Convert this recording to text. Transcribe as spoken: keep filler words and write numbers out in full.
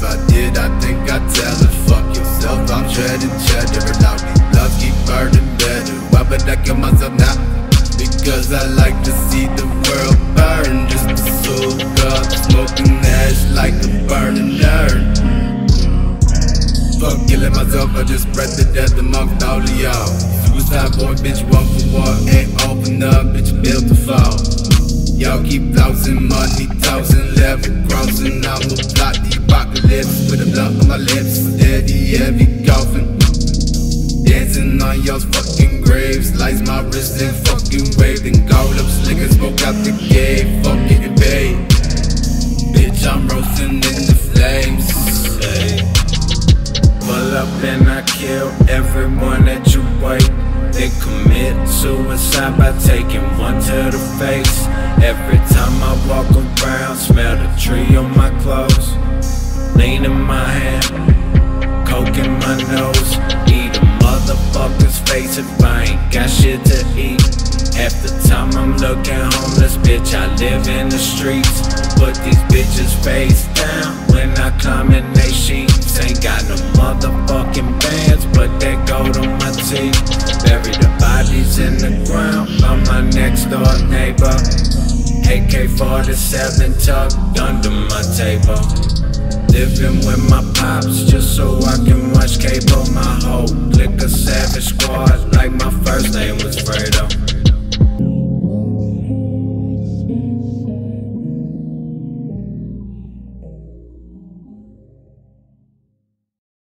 If I did, I think I'd tell it. Fuck yourself, I'm treading cheddar. And all these bloods keep burning better. Why would I kill myself now? Because I like to see the world burn. Just to soak up, smoking ash like a burning nerd. Fuck killing myself, I just spread the death amongst all of y'all. Suicide boy, bitch, one for war, ain't open up, bitch, built to fall. Y'all keep losing money, tossing, level crossing. I'ma plot the apocalypse with a blunt on my lips, steady, heavy coughing. Dancing on y'all's fucking graves, lights my wrist and fucking wave. Then call up slick and smoke out the gate, fuck getting paid. Bitch, I'm roasting in the flames. Hey. Pull up and I kill everyone that you wait. They commit suicide by taking one to the face. Every time I walk around, smell the tree on my clothes. Lean in my hand, coke in my nose. Eat a motherfucker's face if I ain't got shit to eat. Half the time I'm looking homeless, bitch, I live in the streets. Put these bitches face down when I climb in they sheets. Ain't got no motherfucking bands, but they gold on my teeth. Bury the bodies in the ground by my next door neighbor. A K forty-seven tucked under my table. Living with my pops just so I can watch cable. My whole clique a savage squad like my first name